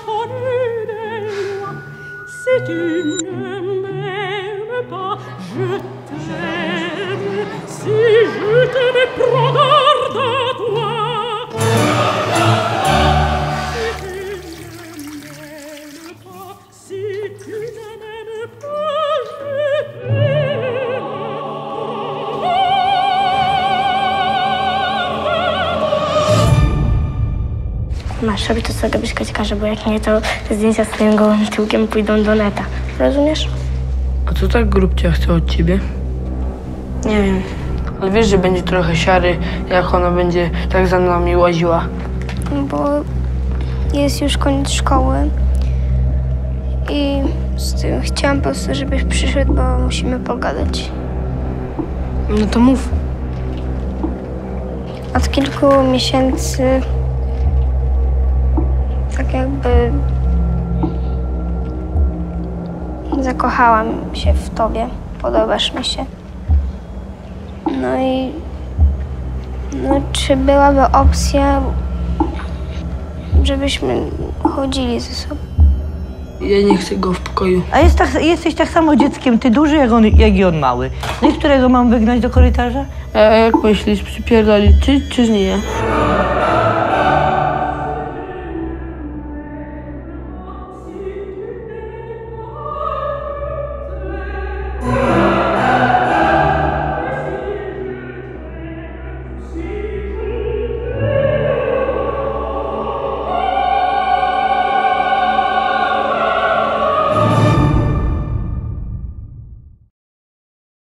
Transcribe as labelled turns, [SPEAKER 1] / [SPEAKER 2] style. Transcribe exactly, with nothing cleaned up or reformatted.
[SPEAKER 1] connu des lois. Si tu ne m'aimes pas, je t'aime. Si je t'aimais, prends garde à toi. Si tu ne m'aimes pas, je t'aime.
[SPEAKER 2] Masz robić to, co robisz, Kaśkarze, bo jak nie, to te zdjęcia z twoim gołym tyłkiem pójdą do neta. Rozumiesz?
[SPEAKER 3] A co tak grubcia chce od ciebie?
[SPEAKER 2] Nie wiem.
[SPEAKER 3] Ale wiesz, że będzie trochę siary, jak ona będzie tak za nami łaziła.
[SPEAKER 4] Bo jest już koniec szkoły i z tym chciałam po prostu, żebyś przyszedł, bo musimy pogadać.
[SPEAKER 3] No to mów.
[SPEAKER 4] Od kilku miesięcy tak jakby zakochałam się w tobie, podobasz mi się. No i no, czy byłaby opcja, żebyśmy chodzili ze sobą?
[SPEAKER 3] Ja nie chcę go w pokoju.
[SPEAKER 5] A jest tak, jesteś tak samo dzieckiem, ty duży, jak, on, jak i on mały. No i którego mam wygnać do korytarza?
[SPEAKER 3] A jak myślisz, przypierdolić czy, czy nie?